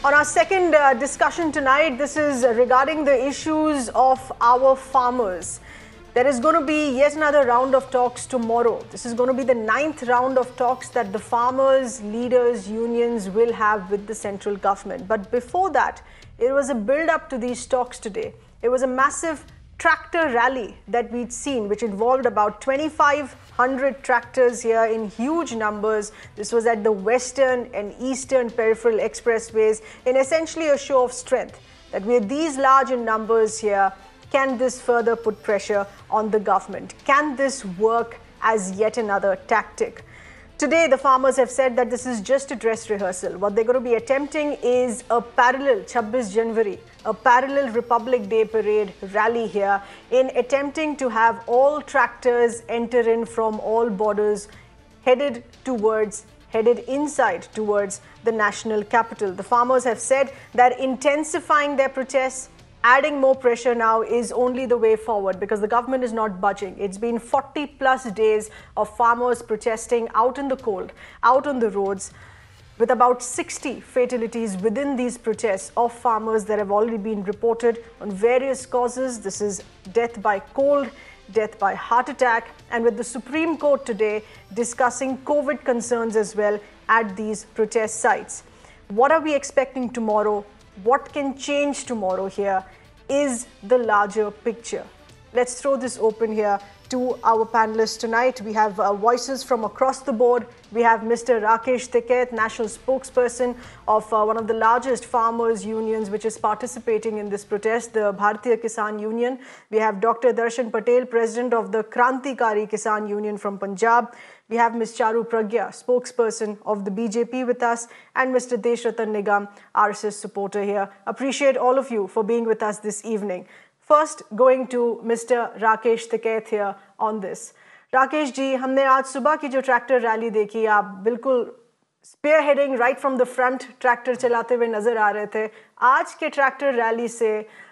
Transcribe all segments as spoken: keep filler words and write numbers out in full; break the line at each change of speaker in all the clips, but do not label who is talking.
On our second uh, discussion tonight, this is regarding the issues of our farmers. There is going to be yet another round of talks tomorrow. This is going to be the ninth round of talks that the farmers, leaders, unions will have with the central government. But before that, it was a build-up to these talks today. It was a massive tractor rally that we'd seen, which involved about twenty-five hundred tractors here in huge numbers. This was at the western and eastern peripheral expressways in essentially a show of strength that with these large in numbers here, can this further put pressure on the government? Can this work as yet another tactic? Today, the farmers have said that this is just a dress rehearsal. What they're going to be attempting is a parallel twenty-sixth of January, a parallel Republic Day parade rally here in attempting to have all tractors enter in from all borders headed towards, headed inside towards the national capital. The farmers have said that intensifying their protests, adding more pressure now is only the way forward because the government is not budging. It's been forty plus days of farmers protesting out in the cold, out on the roads, with about sixty fatalities within these protests of farmers that have already been reported on various causes. This is death by cold, death by heart attack, and with the Supreme Court today discussing COVID concerns as well at these protest sites. What are we expecting tomorrow? What can change tomorrow here is the larger picture. Let's throw this open here to our panelists tonight. We have uh, voices from across the board. We have Mister Rakesh Tikait, national spokesperson of uh, one of the largest farmers unions which is participating in this protest, the Bharatiya Kisan Union. We have Doctor Darshan Patel, president of the Krantikari Kisan Union from Punjab. We have Miz Charu Pragya, spokesperson of the B J P with us, and Mister Desh Ratan Nigam, R S S supporter here. Appreciate all of you for being with us this evening. First, going to Mister Rakesh Tikait here on this. Rakesh ji, हमने आज सुबह की जो tractor rally देखी, आप बिल्कुल spearheading right from the front tractor चलाते हुए नजर आ रहे थे. आज के ट्रैक्टर रैली से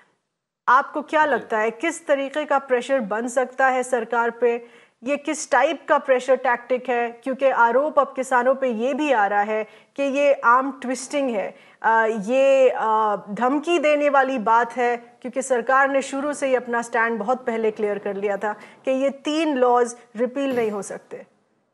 आपको क्या लगता है, किस तरीके का प्रेशर बन सकता है सरकार पे? ये किस टाइप का प्रेशर टैक्टिक है? क्योंकि आरोप अब किसानों पे ये भी आ रहा है कि ये आर्म ट्विस्टिंग है, आ, ये आ, धमकी देने वाली बात है, क्योंकि सरकार ने शुरू से ही अपना स्टैंड बहुत पहले क्लियर कर लिया था कि ये तीन लॉज रिपील नहीं हो सकते.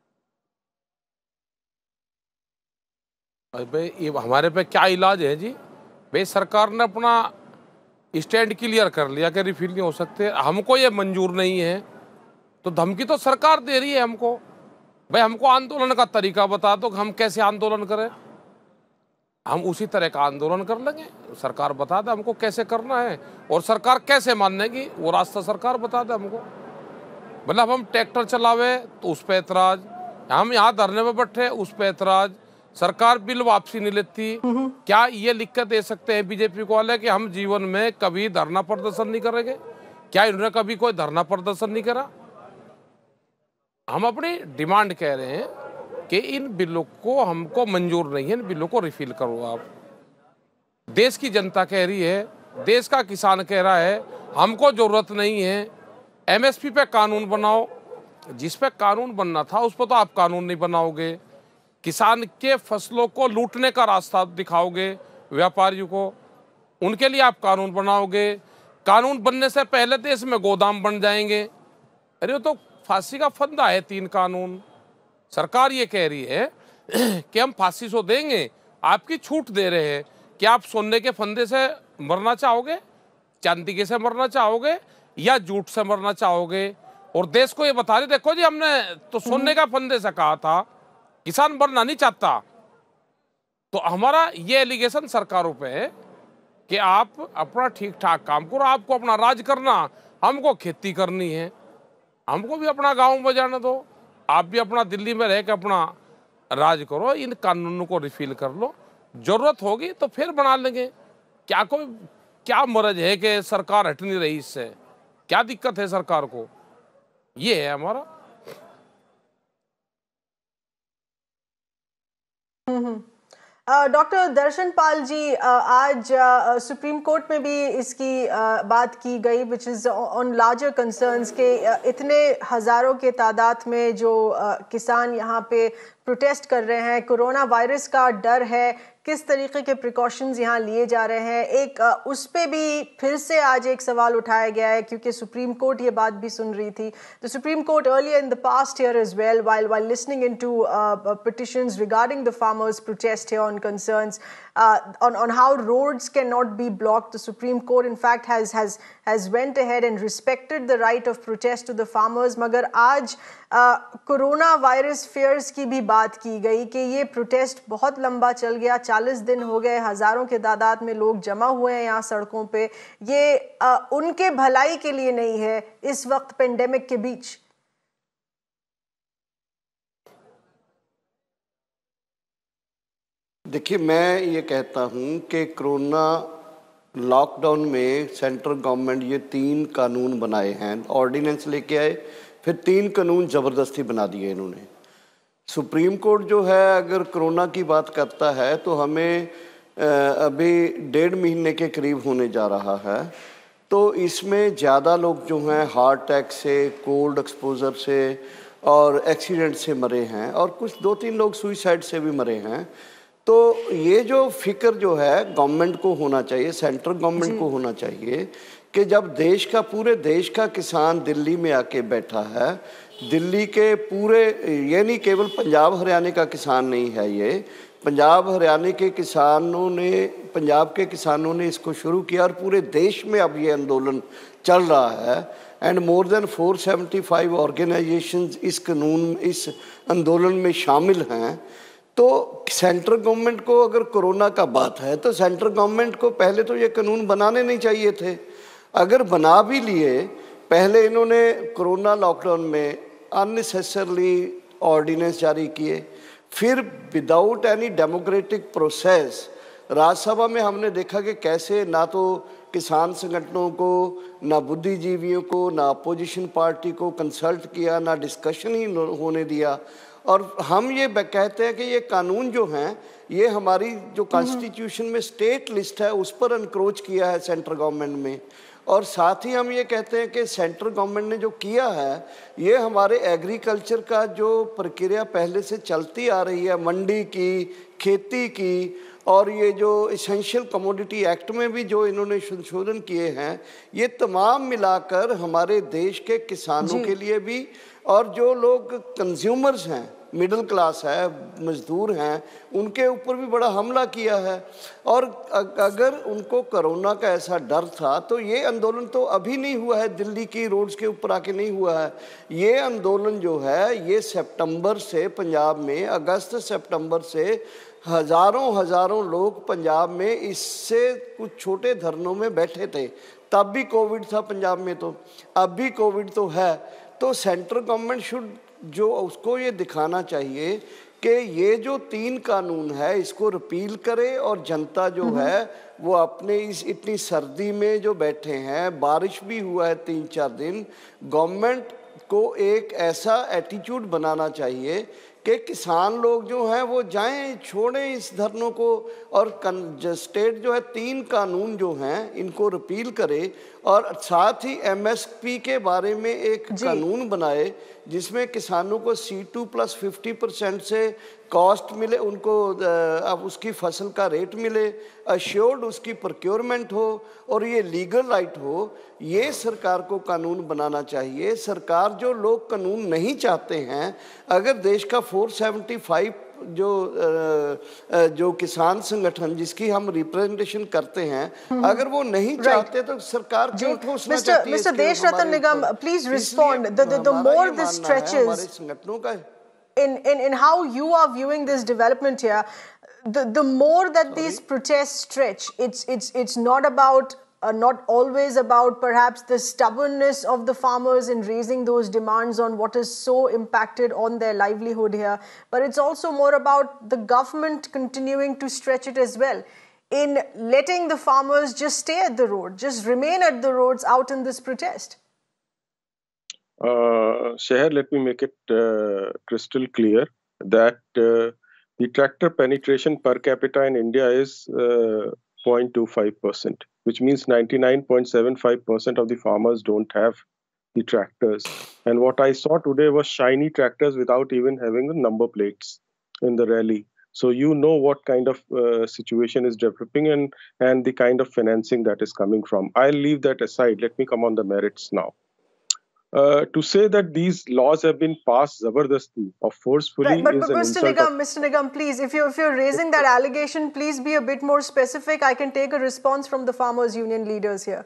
भाई ये हमारे पे क्या इलाज है जी? भाई सरकार ने अपना स्टैंड क्लियर कर लिया कि रिफिल नहीं हो सकते. हमको ये मंजूर नहीं है तो धमकी तो सरकार दे रही है हमको. भाई हमको आंदोलन का तरीका बता दो, हम कैसे आंदोलन करें, हम उसी तरह का आंदोलन कर लेंगे. सरकार बता दे हमको कैसे करना है और सरकार कैसे मानेगी, वो रास्ता सरकार बता दे हमको. मतलब हम ट्रैक्टर चलावे तो उस पर ऐतराज, हम यहाँ धरने में बैठे उस पर ऐतराज, सरकार बिल वापसी नहीं लेती. क्या ये लिख कर दे सकते हैं बीजेपी को वाले कि हम जीवन में कभी धरना प्रदर्शन नहीं करेंगे? क्या इन्होंने कभी कोई धरना प्रदर्शन नहीं करा? हम अपनी डिमांड कह रहे हैं कि इन बिलों को हमको मंजूर नहीं है, इन बिलों को रिफिल करो. आप देश की जनता कह रही है, देश का किसान कह रहा है हमको जरूरत नहीं है. एमएसपी पे कानून बनाओ, जिस पे कानून बनना था उस पर तो आप कानून नहीं बनाओगे. किसान के फसलों को लूटने का रास्ता दिखाओगे व्यापारियों को, उनके लिए आप कानून बनाओगे. कानून बनने से पहले देश में गोदाम बन जाएंगे. अरे तो फांसी का फंदा है तीन कानून. सरकार ये कह रही है कि हम फांसी सो देंगे, आपकी छूट दे रहे हैं कि आप सोने के फंदे से मरना चाहोगे, चांदी के से मरना चाहोगे या जूट से मरना चाहोगे. और देश को ये बता रहे देखो जी हमने तो सोने का फंदे से कहा था, किसान मरना नहीं चाहता. तो हमारा ये एलिगेशन सरकारों पे है कि आप अपना ठीक ठाक काम करो, आपको अपना राज करना, हमको खेती करनी है, हमको भी अपना गांव बजाने दो, आप भी अपना दिल्ली में रह के अपना राज करो. इन कानूनों को रिफिल कर लो, जरूरत होगी तो फिर बना लेंगे. क्या कोई क्या मर्ज है कि सरकार हट नहीं रही, इससे क्या दिक्कत है सरकार को? ये है हमारा.
डॉक्टर दर्शन पाल जी, आज सुप्रीम कोर्ट में भी इसकी बात की गई, which is on larger concerns के इतने हज़ारों के तादाद में जो किसान यहाँ पे प्रोटेस्ट कर रहे हैं, कोरोना वायरस का डर है, किस तरीके के प्रिकॉशंस यहाँ लिए जा रहे हैं, एक उस पे भी फिर से आज एक सवाल उठाया गया है क्योंकि सुप्रीम कोर्ट ये बात भी सुन रही थी. The supreme court earlier in the past here as well, while while listening into uh, petitions regarding the farmers' protest here on concerns uh, on on how roads cannot be blocked, the Supreme Court in fact has has has went ahead and respected the right of protest to the farmers. मगर आज corona virus fears की भी बात की गई कि ये protest बहुत लंबा चल गया, चालीस दिन हो गए, हजारों के तादाद में लोग जमा हुए हैं यहाँ सड़कों पे. ये आ, उनके भलाई के लिए नहीं है इस वक्त पेंडेमिक के बीच.
देखिए, मैं ये कहता हूँ कि कोरोना लॉकडाउन में सेंट्रल गवर्नमेंट ये तीन कानून बनाए हैं, ऑर्डिनेंस लेके आए, फिर तीन कानून ज़बरदस्ती बना दिए इन्होंने. सुप्रीम कोर्ट जो है अगर कोरोना की बात करता है तो हमें अभी डेढ़ महीने के करीब होने जा रहा है, तो इसमें ज़्यादा लोग जो हैं हार्ट अटैक से, कोल्ड एक्सपोजर से और एक्सीडेंट से मरे हैं, और कुछ दो तीन लोग सुइसाइड से भी मरे हैं. तो ये जो फिक्र जो है गवर्नमेंट को होना चाहिए, सेंट्रल गवर्नमेंट को होना चाहिए कि जब देश का, पूरे देश का किसान दिल्ली में आके बैठा है, दिल्ली के पूरे, ये नहीं केवल पंजाब हरियाणा का किसान नहीं है, ये पंजाब हरियाणा के किसानों ने, पंजाब के किसानों ने इसको शुरू किया और पूरे देश में अब ये आंदोलन चल रहा है. And more than four seventy five organisations इस कानून, इस आंदोलन में शामिल हैं. तो सेंट्रल गवर्नमेंट को अगर कोरोना का बात है तो सेंट्रल गवर्नमेंट को पहले तो ये कानून बनाने नहीं चाहिए थे. अगर बना भी लिए, पहले इन्होंने कोरोना लॉकडाउन में अननेसेसरली ऑर्डिनेंस जारी किए, फिर without any democratic process Rajya Sabha में हमने देखा कि कैसे ना तो किसान संगठनों को, ना बुद्धिजीवियों को, ना अपोजिशन पार्टी को कंसल्ट किया, ना डिस्कशन ही होने दिया. और हम ये कहते हैं कि ये कानून जो हैं ये हमारी जो कॉन्स्टिट्यूशन में स्टेट लिस्ट है उस पर एनक्रोच किया है सेंट्रल गवर्नमेंट में. और साथ ही हम ये कहते हैं कि सेंट्रल गवर्नमेंट ने जो किया है ये हमारे एग्रीकल्चर का जो प्रक्रिया पहले से चलती आ रही है, मंडी की, खेती की, और ये जो इसेंशियल कमोडिटी एक्ट में भी जो इन्होंने संशोधन किए हैं, ये तमाम मिलाकर हमारे देश के किसानों के लिए भी, और जो लोग कंज्यूमर्स हैं, मिडिल क्लास है, मजदूर हैं, उनके ऊपर भी बड़ा हमला किया है. और अगर उनको कोरोना का ऐसा डर था तो ये आंदोलन तो अभी नहीं हुआ है, दिल्ली की रोड्स के ऊपर आके नहीं हुआ है. ये आंदोलन जो है ये सितंबर से पंजाब में, अगस्त सितंबर से हज़ारों हज़ारों लोग पंजाब में इससे कुछ छोटे धरनों में बैठे थे. तब भी कोविड था पंजाब में, तो अब भी कोविड तो है. तो सेंट्रल गवर्नमेंट शुड जो उसको ये दिखाना चाहिए कि ये जो तीन कानून है इसको रिपील करे, और जनता जो है वो अपने इस इतनी सर्दी में जो बैठे हैं, बारिश भी हुआ है तीन चार दिन, गवर्नमेंट को एक ऐसा एटीट्यूड बनाना चाहिए कि किसान लोग जो हैं वो जाएं, छोड़ें इस धरनों को, और स्टेट जो है तीन कानून जो हैं इनको रिपील करे, और साथ ही एमएसपी के बारे में एक कानून बनाए जिसमें किसानों को C two plus fifty percent से कॉस्ट मिले, उनको अब उसकी फसल का रेट मिले, अश्योर्ड उसकी प्रोक्योरमेंट हो, और ये लीगल राइट हो. ये सरकार को कानून बनाना चाहिए. सरकार जो लोग कानून नहीं चाहते हैं, अगर देश का फोर सेवेंटी फाइव जो जो किसान संगठन जिसकी हम रिप्रेजेंटेशन करते हैं, अगर वो नहीं चाहते तो सरकार क्यों ठोसना चाहती है?
Mister Desh Ratan Nigam, please respond. The more this stretches
संगठनों का
in in in how you are viewing this development here, the the more that Sorry? these protests stretch, it's it's it's not about uh, not always about perhaps the stubbornness of the farmers in raising those demands on what is so impacted on their livelihood here, but it's also more about the government continuing to stretch it as well, in letting the farmers just stay at the road, just remain at the roads out in this protest.
Uh, Sheher, let me make it uh, crystal clear that uh, the tractor penetration per capita in India is uh, zero point two five percent, which means ninety-nine point seven five percent of the farmers don't have the tractors. And what I saw today was shiny tractors without even having the number plates. in the rally. So you know what kind of uh, situation is developing and, and the kind of financing that is coming from. I'll leave that aside. Let me come on the merits now. Uh, to say that these laws have been passed zabardasti or forcefully
Right, but,
is
but
an
Mister
insult of...
Nigam, Mister Nigam, please, if you're, if you're raising that allegation, please be a bit more specific. I can take a response from the farmers' union leaders here.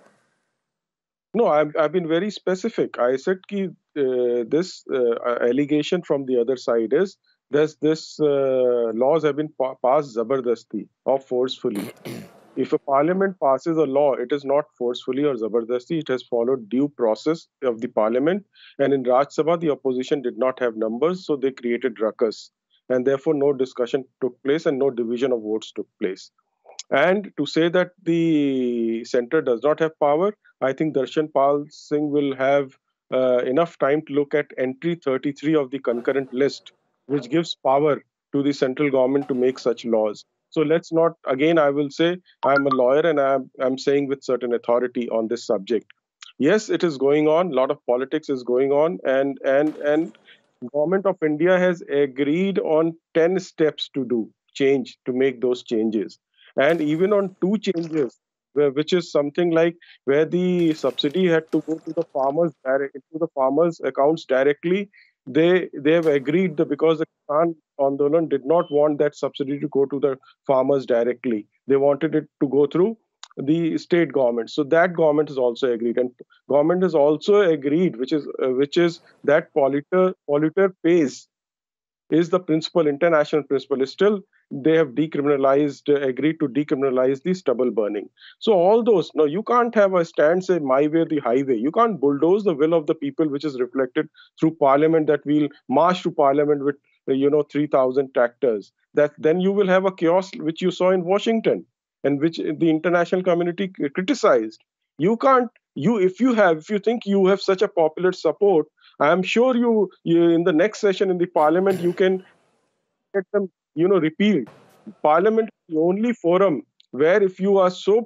No, I've, I've been very specific. I said ki, uh, this uh, allegation from the other side is this, this uh, laws have been pa- passed zabardasti or forcefully. If a parliament passes a law, it is not forcefully or zabardasti. It has followed due process of the parliament. And in Raj Sabha, the opposition did not have numbers, so they created ruckus. And therefore, no discussion took place and no division of votes took place. And to say that the center does not have power, I think Darshan Pal Singh will have uh, enough time to look at entry thirty-three of the concurrent list, which gives power to the central government to make such laws. So let's not, again, I will say, I'm a lawyer and I'm, I'm saying with certain authority on this subject. Yes, it is going on. A lot of politics is going on, and and and government of India has agreed on ten steps to do change to make those changes, and even on two changes, where, which is something like where the subsidy had to go to the farmers direct to the farmers accounts directly. They they have agreed that because the Kisan Andolan did not want that subsidy to go to the farmers directly. They wanted it to go through the state government. So that government has also agreed, and government has also agreed, which is uh, which is that polluter polluter pays is the principle, international principle. Is still they have decriminalized, uh, agreed to decriminalize the stubble burning. So all those, no, you can't have a stand say my way or the highway. You can't bulldoze the will of the people, which is reflected through parliament. That we'll march to parliament with uh, you know three thousand tractors. That then you will have a chaos which you saw in Washington and which the international community criticized. You can't. You if you have if you think you have such a popular support, I am sure you, you in the next session in the parliament you can get them, you know, repealed. Parliament is the only forum where if you are so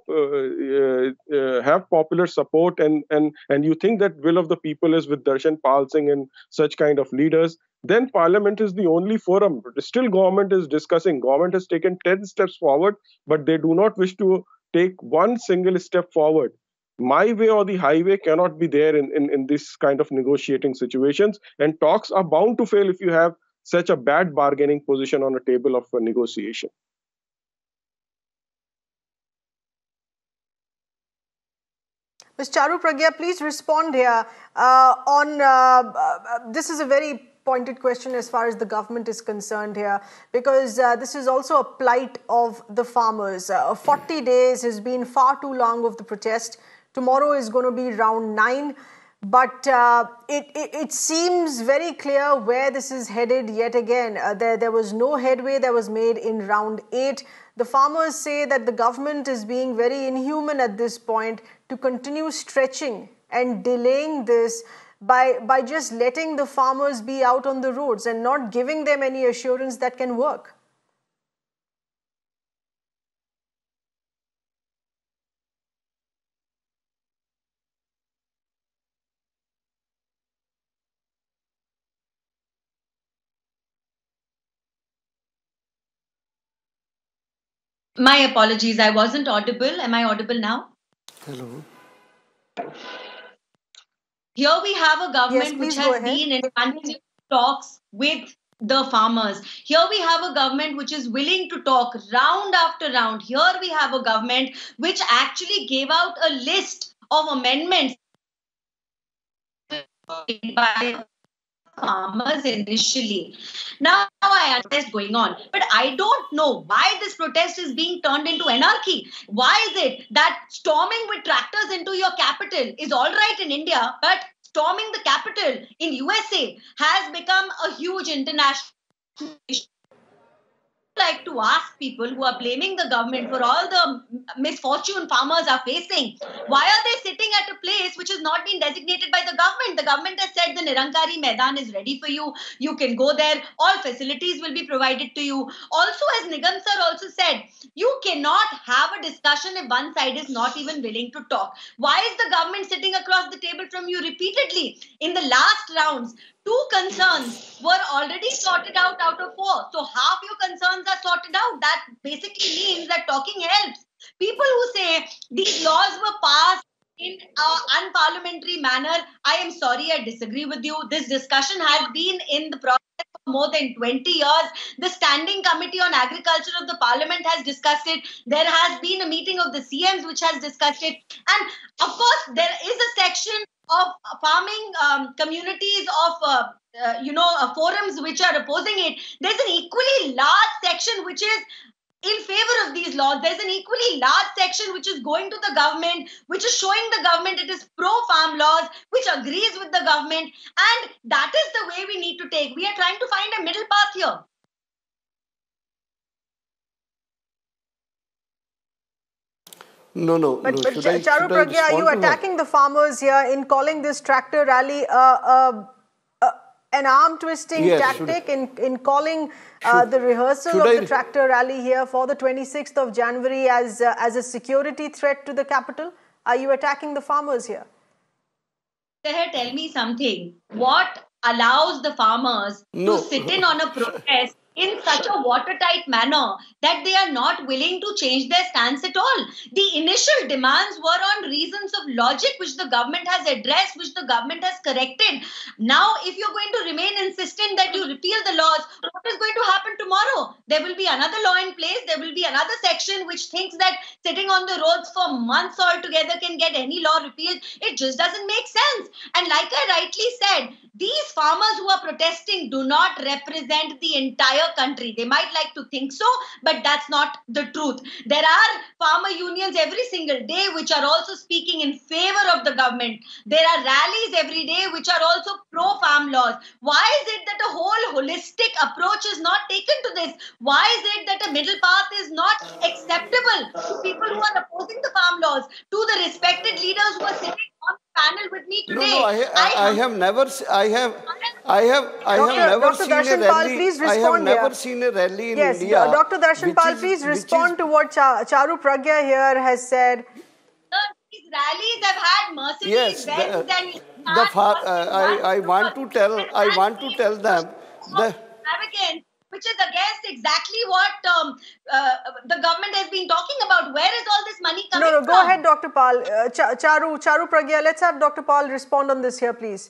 uh, uh, uh, have popular support and and and you think that will of the people is with Darshan Pal Singh and such kind of leaders, then Parliament is the only forum. Still, government is discussing. Government has taken ten steps forward, but they do not wish to take one single step forward. My way or the highway cannot be there in, in, in this kind of negotiating situations, and talks are bound to fail if you have such a bad bargaining position on a table of a negotiation.
Miz Charu Pragya, please respond here uh, on, uh, uh, this is a very pointed question as far as the government is concerned here, because uh, this is also a plight of the farmers. Uh, forty days has been far too long of the protest. Tomorrow is going to be round nine. But uh, it, it, it seems very clear where this is headed yet again. Uh, there, there was no headway that was made in round eight. The farmers say that the government is being very inhuman at this point to continue stretching and delaying this by, by just letting the farmers be out on the roads and not giving them any assurance that can work.
My apologies, I wasn't audible. Am I audible now?
Hello.
Here we have a government
Yes,
which
please go
has
ahead.
been in continuous talks with the farmers. Here we have a government which is willing to talk round after round. Here we have a government which actually gave out a list of amendments by farmers initially. Now I understand what's going on, but I don't know why this protest is being turned into anarchy. Why is it that storming with tractors into your capital is all right in India, but storming the capital in U S A has become a huge international issue? Like to ask people who are blaming the government for all the misfortune farmers are facing, why are they sitting at a place which has not been designated by the government? The government has said the Nirankari Maidan is ready for you. You can go there. All facilities will be provided to you. Also, as Nigam sir also said, you cannot have a discussion if one side is not even willing to talk. Why is the government sitting across the table from you repeatedly? In the last rounds, two concerns were already sorted out out of four. So half your concerns are sorted out. That basically means that talking helps. People who say these laws were passed in an unparliamentary manner, I am sorry, I disagree with you. This discussion has been in the process for more than twenty years. The Standing Committee on Agriculture of the Parliament has discussed it. There has been a meeting of the C Ms which has discussed it. And of course, there is a section of farming um, communities of uh, uh, you know uh, forums which are opposing it. There's an equally large section which is in favor of these laws. There's an equally large section which is going to the government, which is showing the government it is pro-farm laws, which agrees with the government. And that is the way we need to take. We are trying to find a middle path here.
No, no,
but,
no.
But
should I,
Charu
should I
Pragya, are you attacking her? the farmers here in calling this tractor rally uh, uh, uh, an arm twisting
yes,
tactic, in, in calling uh, should, the rehearsal of I, the tractor rally here for the twenty-sixth of January as, uh, as a security threat to the capital? Are you attacking the farmers here?
Seher, tell me something. What allows the farmers
no.
to sit in on a protest in such a watertight manner that they are not willing to change their stance at all? The initial demands were on reasons of logic, which the government has addressed, which the government has corrected. Now, if you're going to remain insistent that you repeal the laws, what is going to happen tomorrow? There will be another law in place. There will be another section which thinks that sitting on the roads for months altogether can get any law repealed. It just doesn't make sense. And like I rightly said, these farmers who are protesting do not represent the entire country. They might like to think so, but that's not the truth. There are farmer unions every single day which are also speaking in favor of the government. There are rallies every day which are also pro-farm laws. Why is it that a whole holistic approach is not taken to this? Why is it that a middle path is not acceptable to people who are opposing the farm laws, to the respected leaders who are sitting on the panel with me today?
No, no, I, I, I have never, I have, I have, I have never
Doctor
seen
Darshan
a rally.
Pal, please
I have
respond
never
here.
seen a rally in
yes,
India.
Doctor Darshan Pal,
is,
please respond is, to what Cha Charu Pragya here has said.
Sir, these rallies have had Mercedes
yes,
Benz
the,
and
the far, uh, I, I want to tell, I want to tell them the
which is against exactly what um, uh, the government has been talking about. Where is all this money coming
from? No, no,
from?
go ahead, Doctor Pal. Uh, Ch Charu, Charu Pragya, let's have Doctor Pal respond on this here, please.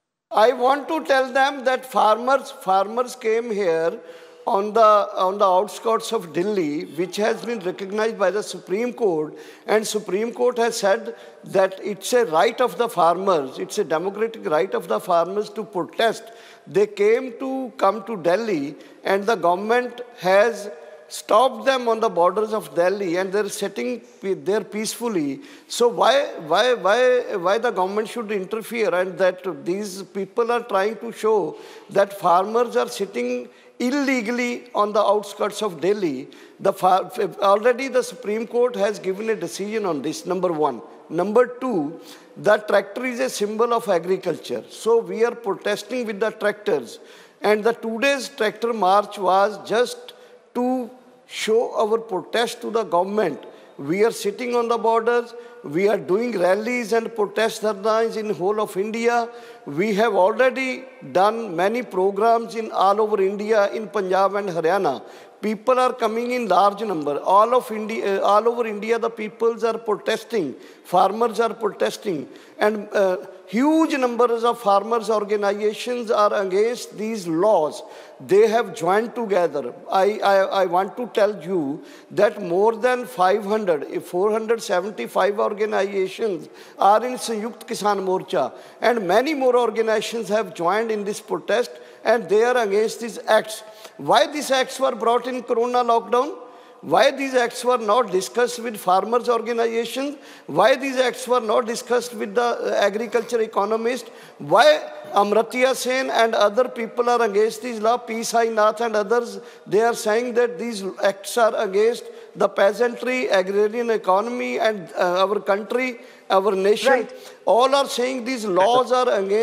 I want to tell them that farmers, farmers came here on the, on the outskirts of Delhi, which has been recognized by the Supreme Court, and Supreme Court has said that it's a right of the farmers, it's a democratic right of the farmers to protest. They came to come to Delhi, and the government has stopped them on the borders of Delhi, and they're sitting there peacefully. So why, why, why, why the government should interfere? And that these people are trying to show that farmers are sitting illegally on the outskirts of Delhi. The far, already the Supreme Court has given a decision on this, number one. Number two, the tractor is a symbol of agriculture. So we are protesting with the tractors. And the two days tractor march was just to show our protest to the government. We are sitting on the borders. We are doing rallies and protest dharnas in whole of India. We have already done many programs in all over India, in Punjab and Haryana. People are coming in large number. All of India, uh, all over India, the peoples are protesting. Farmers are protesting. And uh, huge numbers of farmers' organizations are against these laws. They have joined together. I, I, I want to tell you that more than five hundred, four hundred seventy-five organizations are in Sanyukt Kisan Morcha. And many more organizations have joined in this protest, and they are against these acts. Why these acts were brought in Corona lockdown? Why these acts were not discussed with farmers' organizations? Why these acts were not discussed with the agriculture economists? Why Amartya Sen and other people are against these law? P. Sai Nath and others, they are saying that these acts are against the peasantry, agrarian economy and uh, our country, our nation.
Right.
All are saying these laws are against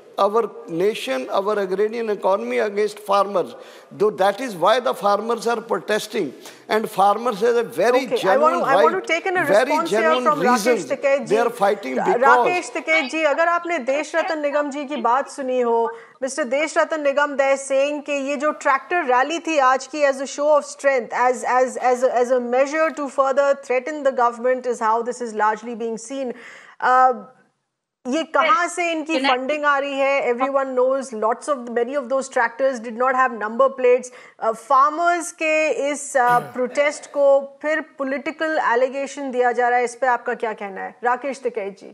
our nation, our agrarian economy against farmers. Though that is why the farmers are protesting. And farmers have a very
okay,
genuine
I want to,
right,
I want to take in a response here from Rakesh Tiket ji.
They are fighting because...
Rakesh Tiket ji, अगर आपने देश रतन निगम जी की बात सुनी हो, Mister देश रतन निगम, they are saying कि ये जो tractor rally थी आज की as a show of strength, as as as a, as a measure to further threaten the government is how this is largely being seen. Uh, ये कहाँ से इनकी फंडिंग आ रही है? Everyone knows lots of many of those tractors did not have number plates. Uh, farmers के इस protest uh, को फिर पॉलिटिकल एलिगेशन दिया जा रहा है, इस पे आपका क्या कहना है, राकेश टिकैत जी?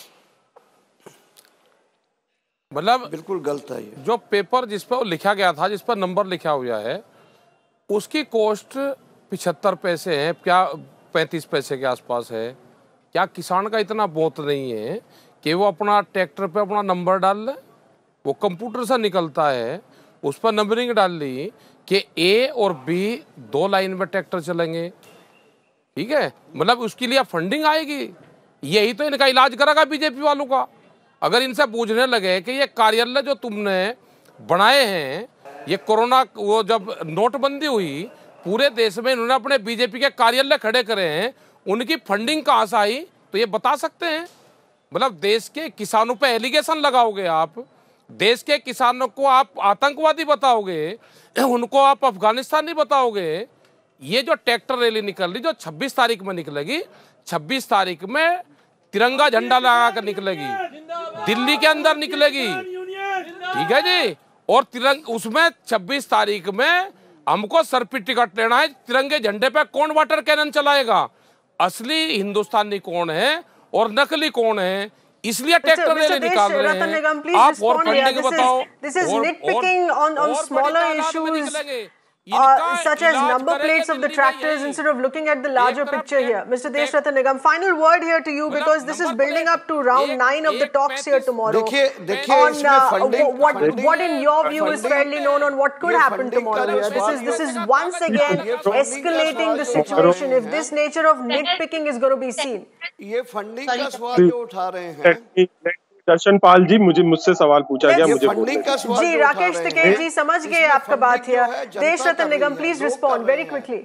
मतलब
बिल्कुल गलत है ये।
जो पेपर जिस पर लिखा गया था, जिस पर नंबर लिखा हुआ है, उसकी कॉस्ट पिछहत्तर पैसे है, क्या पैंतीस पैसे के आसपास है। क्या किसान का इतना बहुत नहीं है कि वो अपना ट्रैक्टर पे अपना नंबर डाल ले? वो कंप्यूटर से निकलता है, उस पर नंबरिंग डाल ली कि ए और बी दो लाइन में ट्रैक्टर चलेंगे, ठीक है। मतलब उसके लिए फंडिंग आएगी, यही तो इनका इलाज करेगा बीजेपी वालों का। अगर इनसे पूछने लगे कि ये कार्यालय जो तुमने बनाए हैं, ये कोरोना वो जब नोटबंदी हुई पूरे देश में इन्होंने अपने बीजेपी के कार्यालय खड़े करे हैं, उनकी फंडिंग कहाँ से आई, तो ये बता सकते हैं? मतलब देश के किसानों पे एलिगेशन लगाओगे आप, देश के किसानों को आप आतंकवादी बताओगे, उनको आप अफगानिस्तानी बताओगे। ये जो ट्रैक्टर रैली निकल रही जो छब्बीस तारीख में निकलेगी, छब्बीस तारीख में तिरंगा झंडा लगा कर निकलेगी, दिल्ली के अंदर निकलेगी, ठीक है जी। और तिरंग उसमें छब्बीस तारीख में हमको सर पे टिकट लेना है, तिरंगे झंडे पे कौन वाटर कैनन चलाएगा, असली हिंदुस्तानी कौन है और नकली कौन है, इसलिए ट्रैक्टर रैली निकाल रहे हैं। आप और फंडिंग बताओ,
this is nitpicking on on smaller issues uh, such as number plates of the tractors instead of looking at the larger picture here. Mister Desh Ratan Nigam, final word here to you because this is building up to round nine of the talks here tomorrow. On uh, what what in your view is fairly known on what could happen tomorrow here. This is this is once again escalating the situation if this nature of nitpicking is going to be seen.
ये funding का सवाल जो उठा रहे हैं,
दर्शन पाल जी, मुझे मुझसे सवाल पूछा गया, मुझे
फंडिंग का सवाल
जी राकेश टिकैत जी समझ गए आपका बात है। Desh Ratan Nigam, please respond very quickly.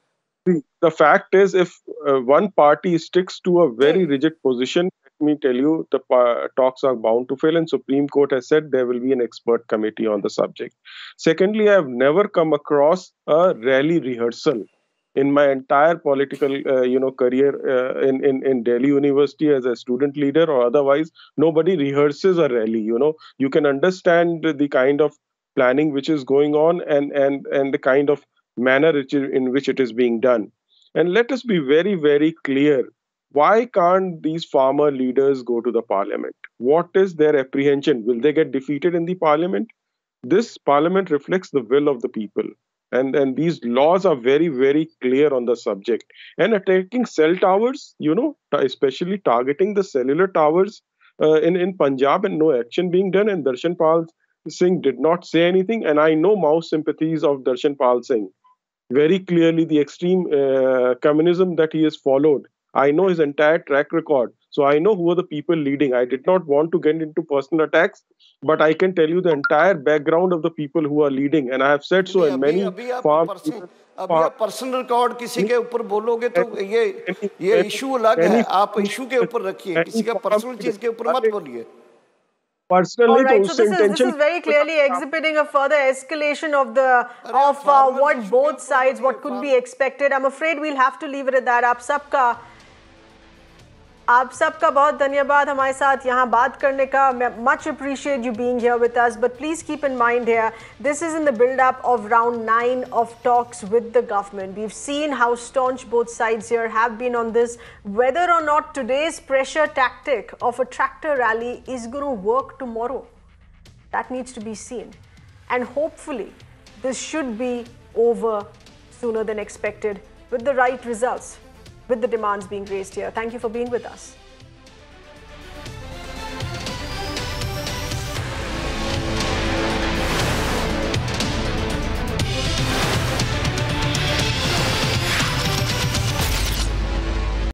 The fact is, if uh, one party sticks to a very rigid position, let me tell you, the uh, talks are bound to fail, and Supreme Court has said there will be an expert committee on the subject. Secondly, I have never come across a rally rehearsal in my entire political, uh, you know, career uh, in, in in Delhi University as a student leader or otherwise. Nobody rehearses a rally. You know, you can understand the kind of planning which is going on and and and the kind of manner in which it is being done. And let us be very very clear. Why can't these farmer leaders go to the parliament? What is their apprehension? Will they get defeated in the parliament? This parliament reflects the will of the people. And, and these laws are very, very clear on the subject. And attacking cell towers, you know, especially targeting the cellular towers uh, in, in Punjab and no action being done. And Darshan Pal Singh did not say anything. And I know Maoist sympathies of Darshan Pal Singh. Very clearly, the extreme uh, communism that he has followed. I know his entire track record. So I know who are the people leading. I did not want to get into personal attacks, but I can tell you the entire background of the people who are leading. And I have said so in many farms.
अभी आप personal record किसी के ऊपर बोलोगे तो ये ये issue अलग है, आप इशू के ऊपर रखिए, किसी का पर्सनल चीज के ऊपर मत बोलिए।
Personally,
right, so this is, this is very clearly exhibiting a further escalation of the of uh, what both sides, what could be expected. I'm afraid we'll have to leave it at that. आप सबका आप सबका बहुत धन्यवाद हमारे साथ यहाँ बात करने का। Much appreciate you being here with us. But please keep in mind here, this is in the build-up of round nine of talks with the government. We've seen how staunch both sides here have been on this. Whether or not today's pressure tactic of a tractor rally is going to work tomorrow, that needs to be seen. And hopefully, this should be over sooner than expected with the right results, with the demands being raised here. Thank you for being with us.